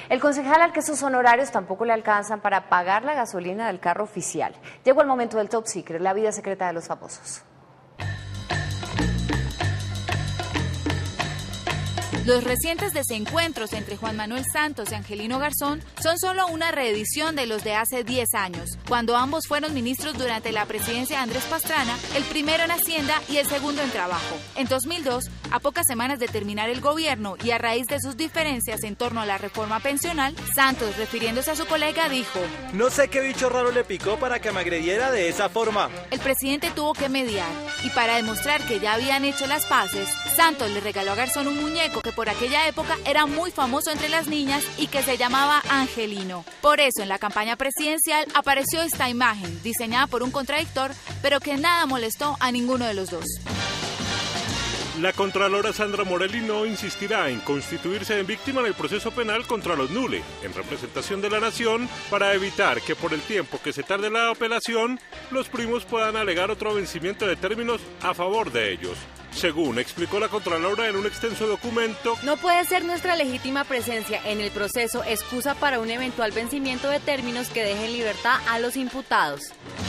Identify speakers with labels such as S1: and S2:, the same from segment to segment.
S1: El concejal al que sus honorarios tampoco le alcanzan para pagar la gasolina del carro oficial. Llegó el momento del Top Secret, la vida secreta de los famosos.
S2: Los recientes desencuentros entre Juan Manuel Santos y Angelino Garzón son solo una reedición de los de hace 10 años, cuando ambos fueron ministros durante la presidencia de Andrés Pastrana, el primero en Hacienda y el segundo en Trabajo. En 2002, a pocas semanas de terminar el gobierno y a raíz de sus diferencias en torno a la reforma pensional, Santos, refiriéndose a su colega, dijo:
S3: "No sé qué bicho raro le picó para que me agrediera de esa forma".
S2: El presidente tuvo que mediar y para demostrar que ya habían hecho las paces, Santos le regaló a Garzón un muñeco que por aquella época era muy famoso entre las niñas y que se llamaba Angelino. Por eso en la campaña presidencial apareció esta imagen, diseñada por un contradictor, pero que nada molestó a ninguno de los dos.
S4: La contralora Sandra Morellino insistirá en constituirse en víctima en el proceso penal contra los Nule, en representación de la nación, para evitar que por el tiempo que se tarde la apelación, los primos puedan alegar otro vencimiento de términos a favor de ellos. Según explicó la contralora en un extenso documento,
S5: no puede ser nuestra legítima presencia en el proceso excusa para un eventual vencimiento de términos que deje en libertad a los imputados.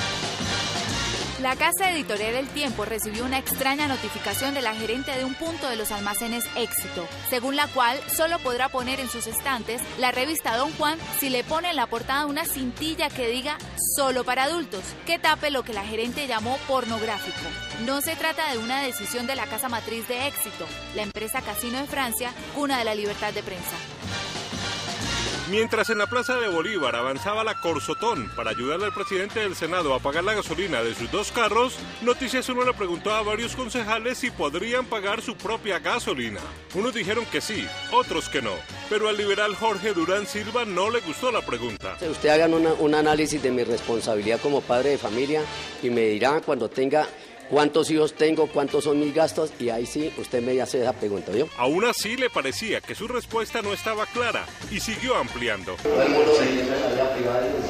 S2: La casa editorial El Tiempo recibió una extraña notificación de la gerente de un punto de los almacenes Éxito, según la cual solo podrá poner en sus estantes la revista Don Juan si le pone en la portada una cintilla que diga "solo para adultos", que tape lo que la gerente llamó pornográfico. No se trata de una decisión de la casa matriz de Éxito, la empresa Casino de Francia, cuna de la libertad de prensa.
S4: Mientras en la Plaza de Bolívar avanzaba la Corsotón para ayudarle al presidente del Senado a pagar la gasolina de sus 2 carros, Noticias 1 le preguntó a varios concejales si podrían pagar su propia gasolina. Unos dijeron que sí, otros que no, pero al liberal Jorge Durán Silva no le gustó la pregunta.
S6: Usted hagan un análisis de mi responsabilidad como padre de familia y me dirá cuando tenga cuántos hijos tengo, cuántos son mis gastos, y ahí sí usted me hace esa pregunta, ¿yo?
S4: Aún así le parecía que su respuesta no estaba clara y siguió ampliando.
S6: Todo el mundo se entiende en la vida privada de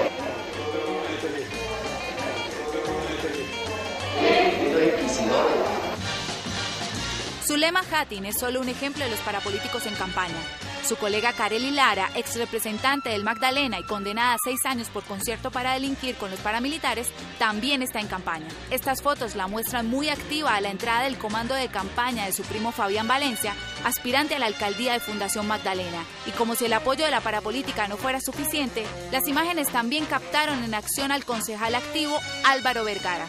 S2: Zulema Jatin es solo un ejemplo de los parapolíticos en campaña. Su colega Karely Lara, ex representante del Magdalena y condenada a 6 años por concierto para delinquir con los paramilitares, también está en campaña. Estas fotos la muestran muy activa a la entrada del comando de campaña de su primo Fabián Valencia, aspirante a la alcaldía de Fundación Magdalena. Y como si el apoyo de la parapolítica no fuera suficiente, las imágenes también captaron en acción al concejal activo Álvaro Vergara.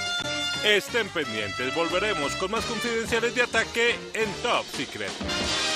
S4: Estén pendientes, volveremos con más confidenciales de Ataque en Top Secret.